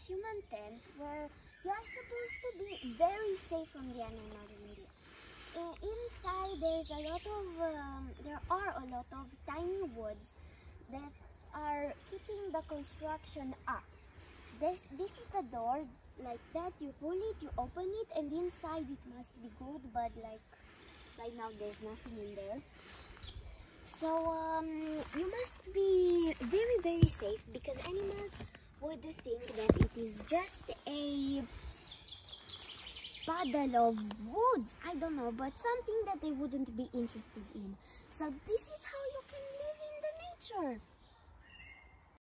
human tent where you are supposed to be very safe from the animals in there. Inside there are a lot of tiny woods that are keeping the construction up. This is the door, like that. You pull it, you open it, and inside it must be good, but like right now there's nothing in there. So you must be very, very safe, because animals would think that it is just a puddle of woods, I don't know, but something that they wouldn't be interested in. So this is how you can live in the nature.